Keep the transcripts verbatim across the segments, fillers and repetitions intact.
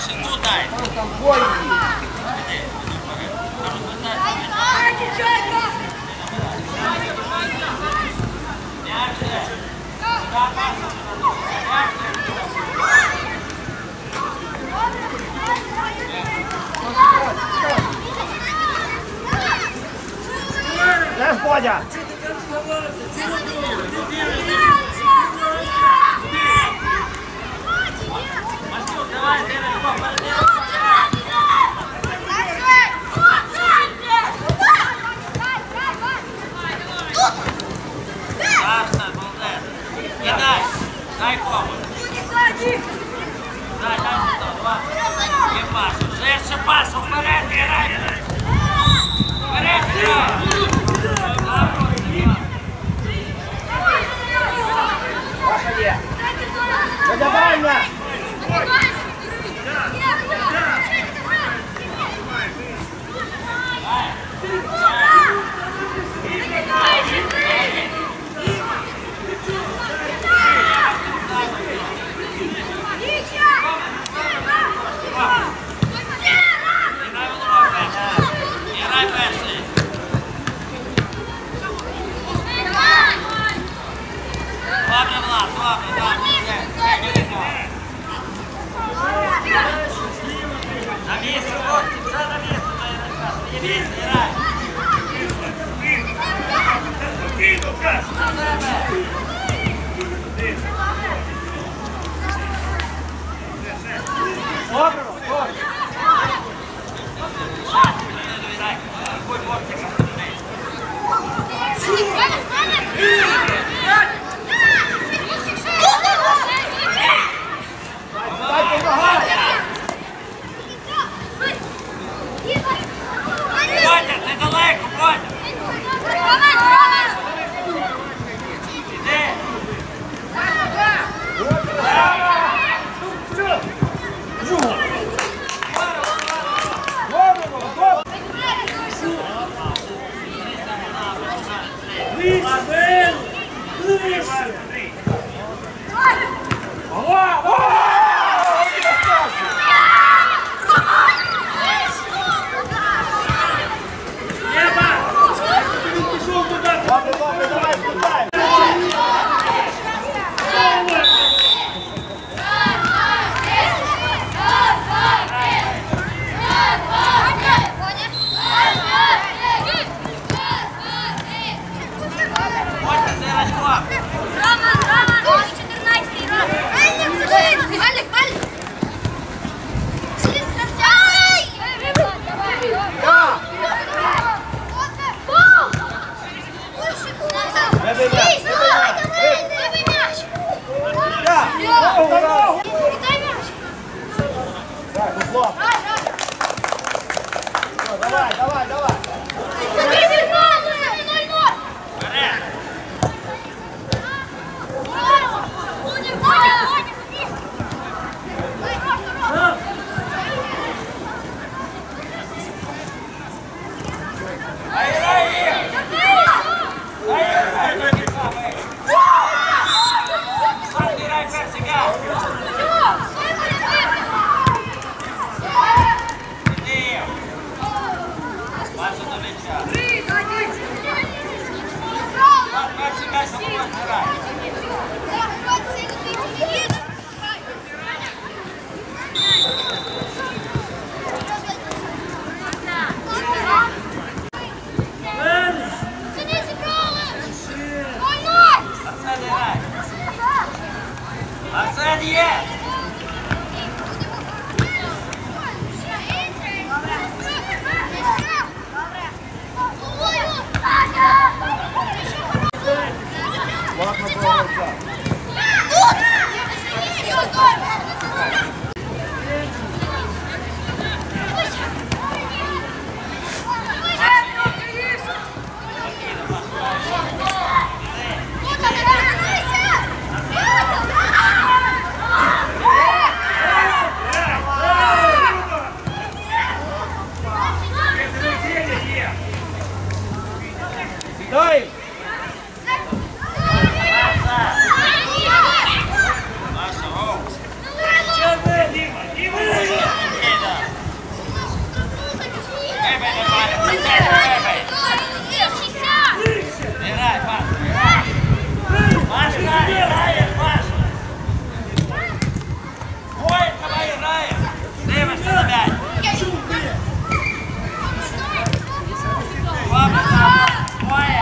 Ще тут дай. Там двоє. Іди, іди вперед. Розвертайся. М'яч іде. Сюди пасу. М'яч іде. Де Бодя? Масюк, давай, ти легко перейди. Арсен, молодець. Кидай. Дай кому. Дай, дай сюди, два. Є пасу. Ширше пасу, вперед, грай. Вперед, грай. Ваша є. Задавання. Грай перший. Добре, Влад, добре, добре. На місце, хлопці, все на місце. Не місце, грай. На себе. Добре, добре. Ой, хлопчика. Дай помагай. Бодя, ти далеко, Бодя. Іди. Добре, добре, давай, спитай. Бодя, ти Рачко. Давай, давай, давай. Вперед. Ай, грай їх. Ай, грай, дай кидами. Сам грай перший газ. Іди. Бачу до м'яча. Сам перший газ, а потім грай. Арсен, грай. Арсен є. Ладно, проводця. Играй, Паш, играй! Паш, играй, Паш! Ой, давай играем! Дивишься на м'яч! Добре, там! Ой!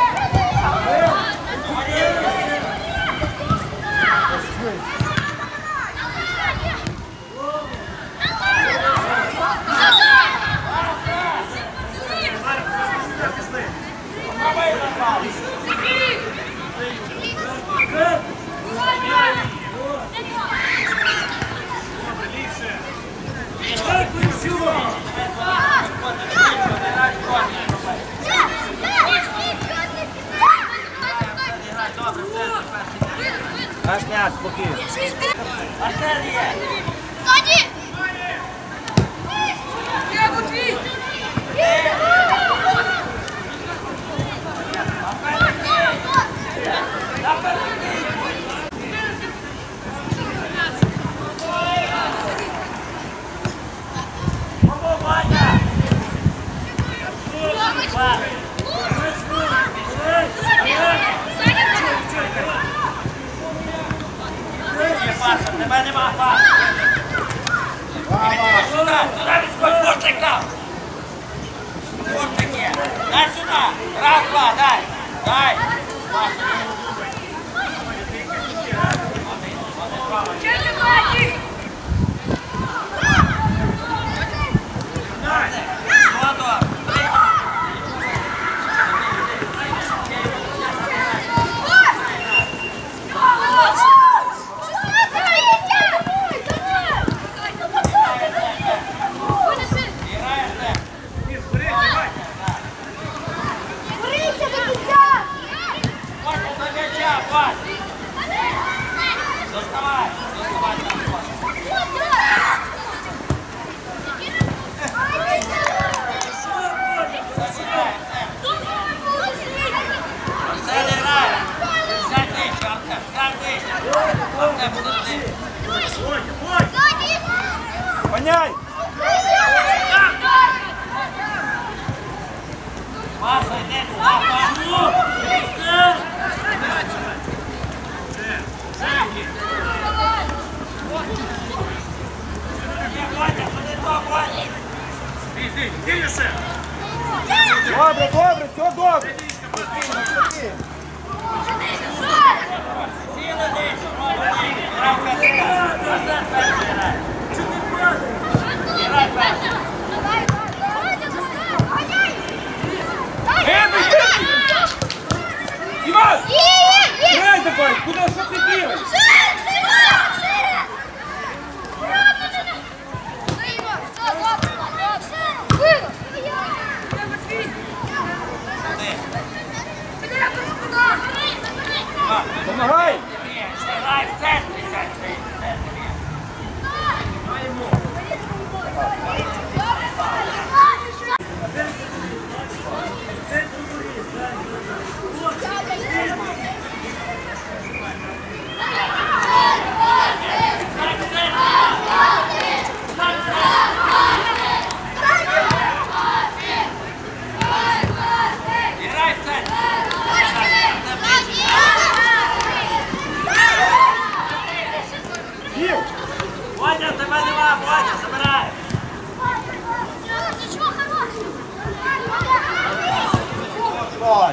Наш м'яч, спокійно. Артер є! Ззаді! Я готовий! Паша, тебе нема, Паша! Сюди, сюди відскочь, бортик там! Бортик є! Дай сюди! Раз, два, дай! Дай! Паша! Поняй! Паша, йди туди, Паша! Добре, добре, все добре. Спокійно, спокійно. Сіли десь, грай перший грай. Грай перший. Іван! Грай давай! Куди, що ти бігаєш? Помагай! Грай в центрі, в центрі. Грай в центрі. Ваня, тебе нема, Ваня, забирай. Давай!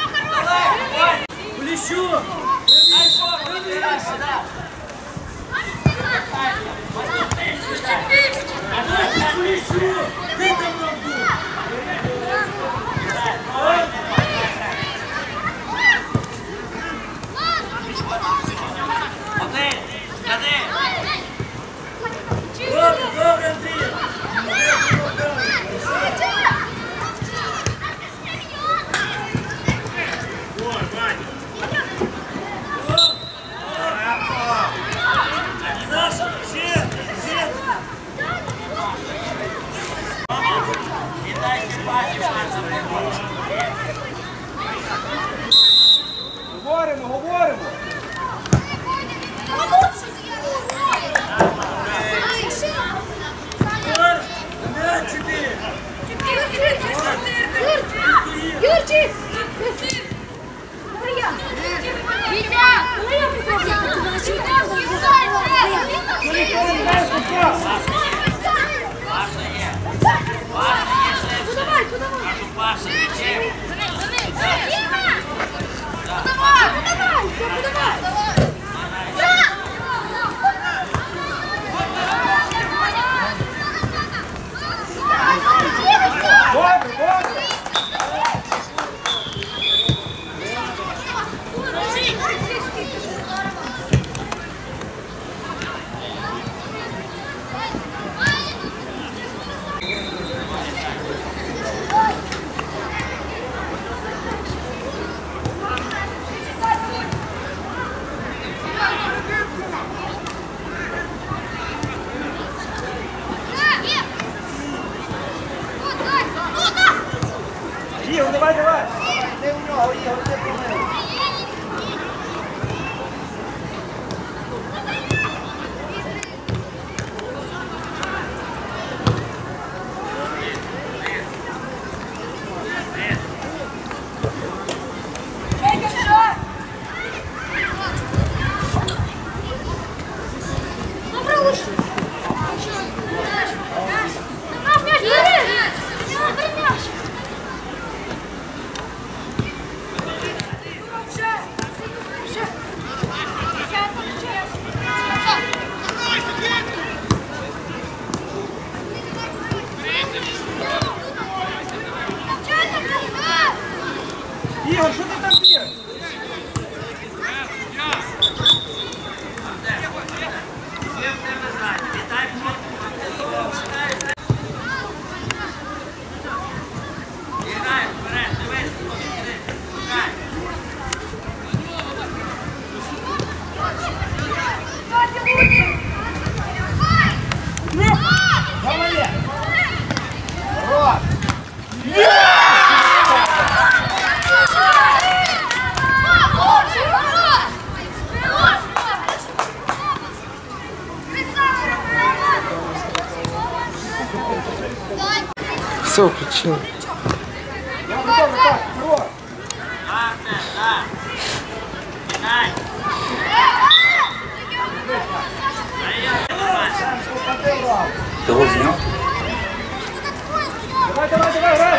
Поліщу! Дай Бог, вибирай сюди. Поліщу! Ти там був? Один, скажи. Добре, добре, Андрій. Саша, ще, ще. Вітя! Подавай, подавай! Паша, нічим! Подавай, подавай! Подавай! Добре, добре. Ігор, давай, давай. Ти у нього, Ігор, ти помилуй. Ігор, що ти там б'єш? Молодець! Рот! Все, включил. Я готовий, так, рот! Кого взял? Давай, давай, давай, грай!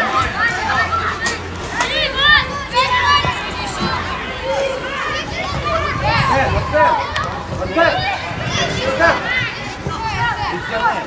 Е, оце! Оце! Оце! Підтягни!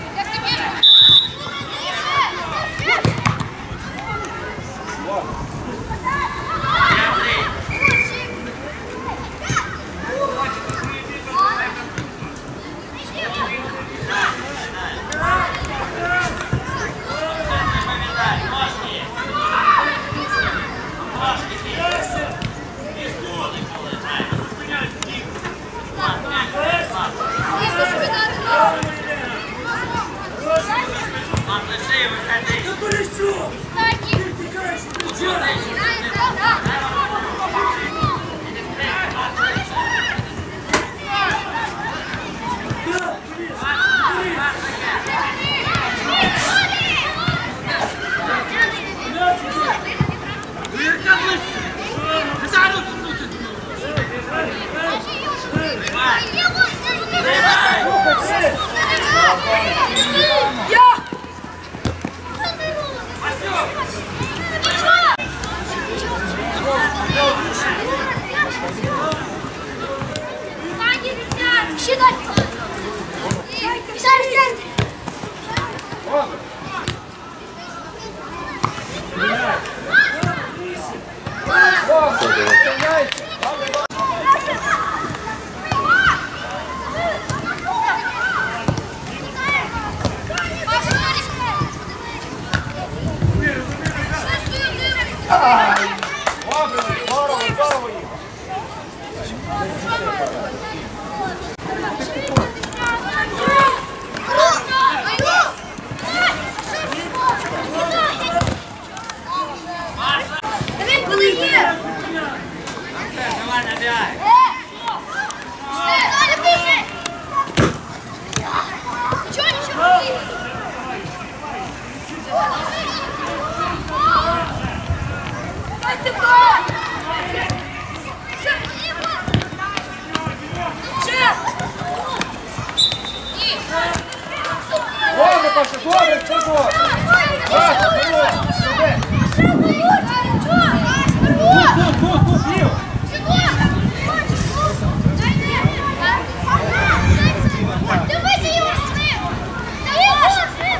Добре, здорово, здорово їх! Паша, добре, все добре. Паша, здорово. Тут, тут, тут, ліво. Давайте його слив! Давайте його слив!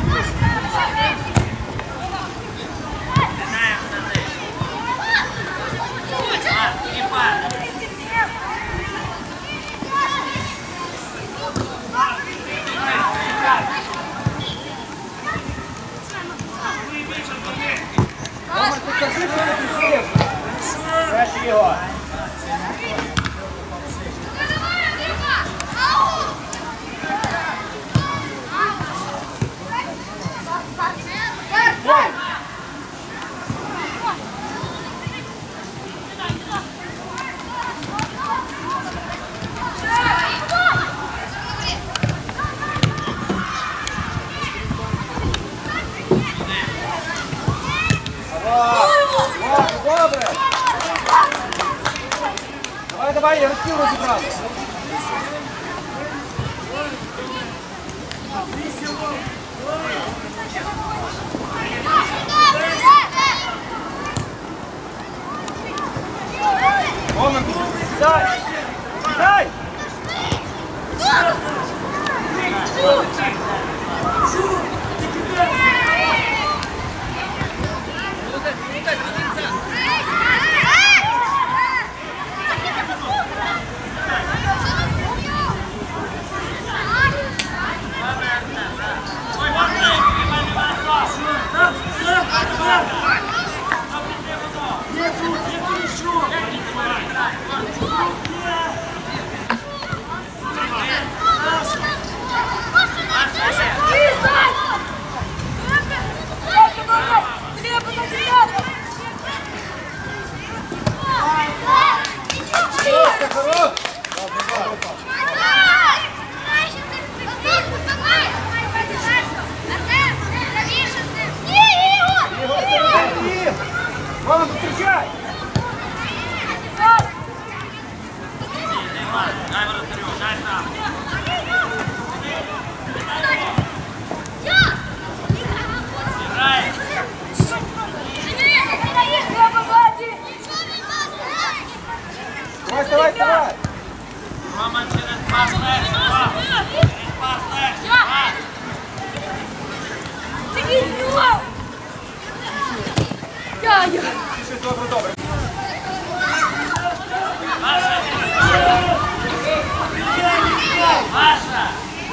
Роман, ти кажи, що не пішли. Перший його. Добре. Давай, давай, я розкину розібрати. Роман, сідай! Сідай! Роман, встречай! Дай вратарю, дай там. Играй! Давай, давай, давай! Роман через пас легче, Рома. Через пас легче, пас. Пиши, добре, добре. Маша! Маша!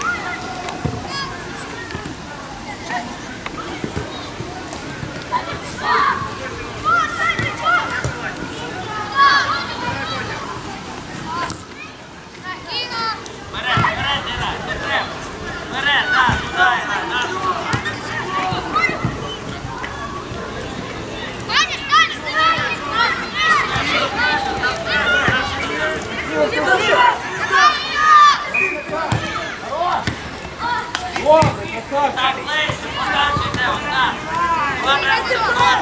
Вперед, вперед, не дай, не треба. Вперед, да, туди грай, да. Добре, красавчик! Так, ближче, подальше йде, отак. Квадратний вход.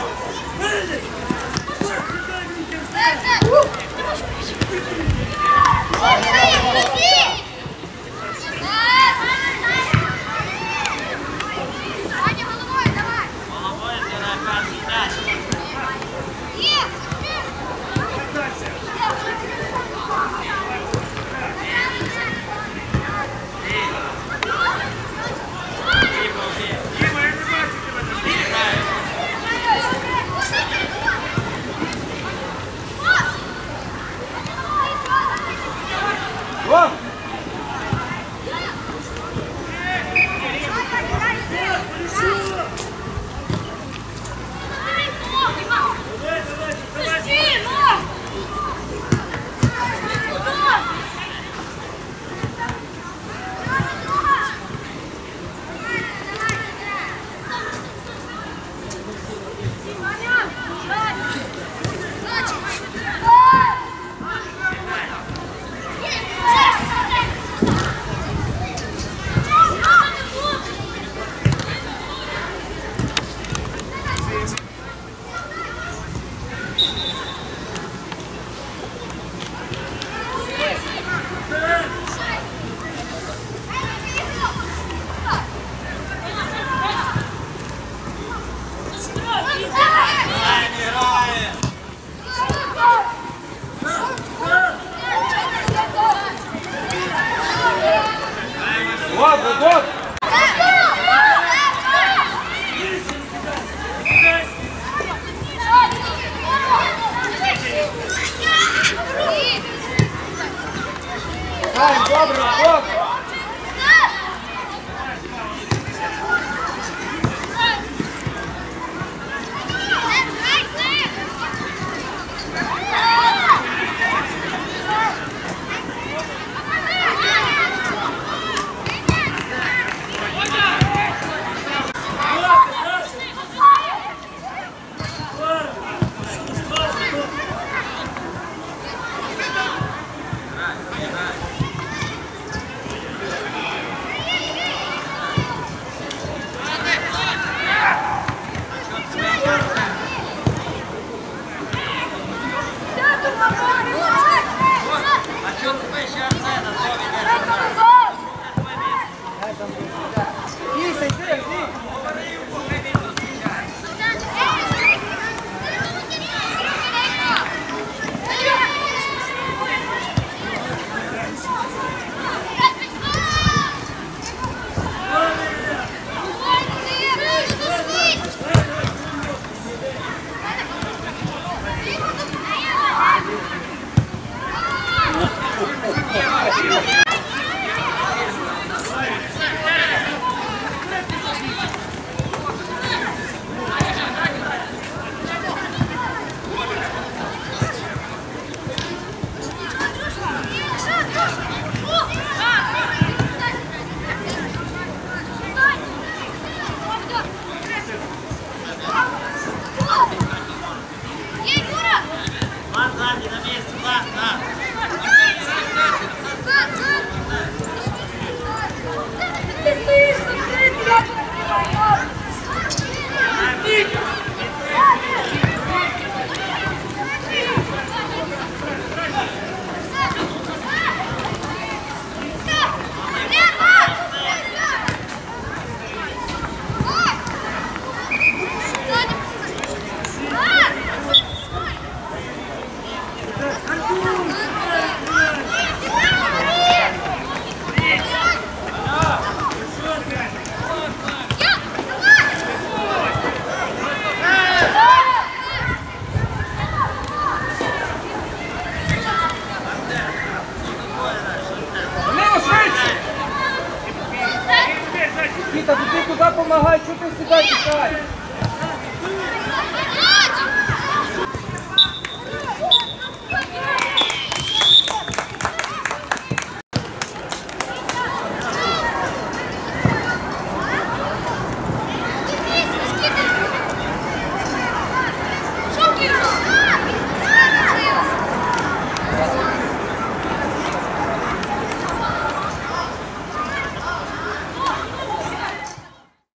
Головою зіграй перший м'яч. Вон! Добре, добре. Іся, йди, йди. Віта, ти туди допомагай, чого ти сюди тікаєш?